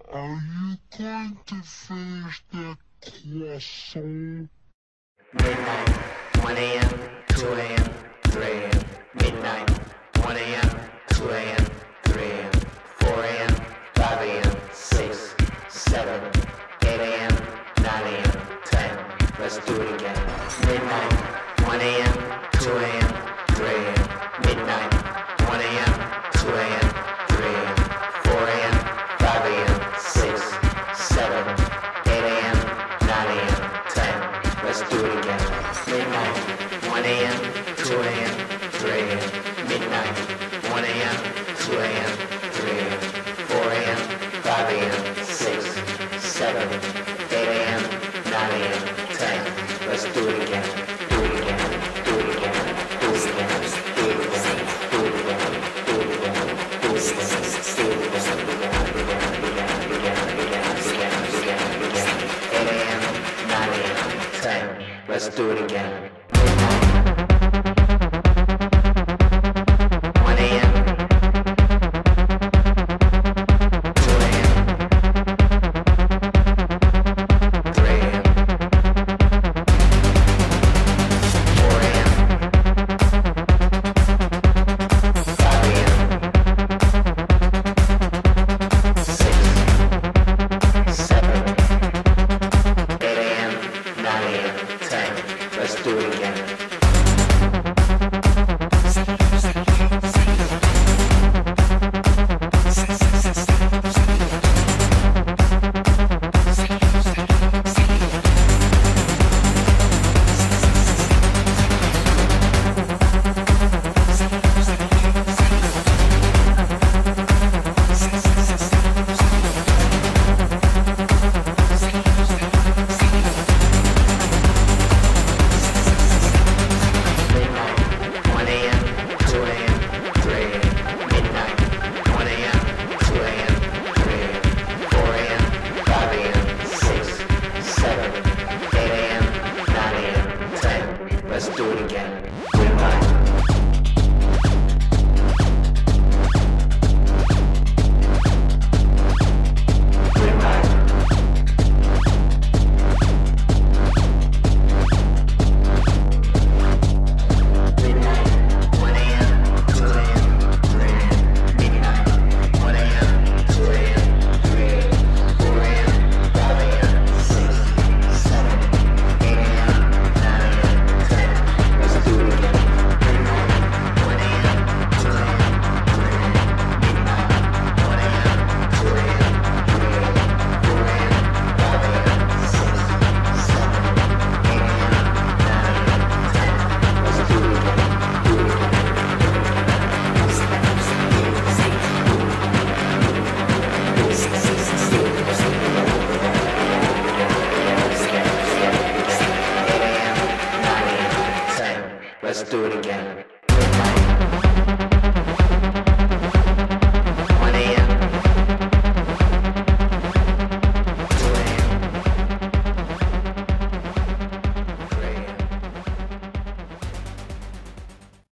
Are you going to finish that croissant? Midnight, 1 a.m., 2 a.m., 3 a.m. Midnight, 1 a.m., 2 a.m., 3 a.m. 4 a.m., 5 a.m., 6, 7, 8 a.m., 9 a.m., 10. Let's do it again. Midnight, 1 a.m., 2 a.m., 3 a.m. Midnight, 1 a.m., 2 a.m., 3 a.m. 4 a.m., 5 a.m., 6, 7, 8 a.m., 9 a.m., 10. Let's do it again. Midnight, 1 a.m., 2 a.m., 3 a.m. Midnight, 1 a.m., 2 a.m., 3 a.m. 4 a.m., 5 a.m., 6, 7, 8 a.m., 9 a.m., 10. Let's do it again. Do it again. Do it again. Do it again. Do it again. Do it again. Do it again. Do it again. 8 a.m., 9 a.m., 10. Let's do it again. Midnight, 1 a.m., 2 a.m., 3 a.m., 4 a.m., 5 a.m., 6, 7, 8 a.m., 9 a.m., 10. Let's do it again. Midnight, 1 a.m., 2 a.m., 3 a.m. Midnight, 1 a.m., 2 a.m., 3 a.m. 4 a.m., 5 a.m., 6, 7, 8 a.m., 9 a.m., 10. Let's do it again. Midnight. Midnight. Midnight, 1 a.m., 2 a.m., 3 a.m. Midnight, 1 a.m., 2 a.m., 3 a.m. 4 a.m., 5 a.m., 6, 7, 8 a.m., 9 a.m., 10. Let's do it again. Midnight, 1 a.m., 2 a.m., 3 a.m. Midnight, 1 a.m., 2 a.m., 3 a.m. 4 a.m., 5 a.m., 6, 7, 8 a.m., 9 a.m., 10. Let's do it again. Do it again. 8 a.m., 9 a.m., 10. Let's do it again.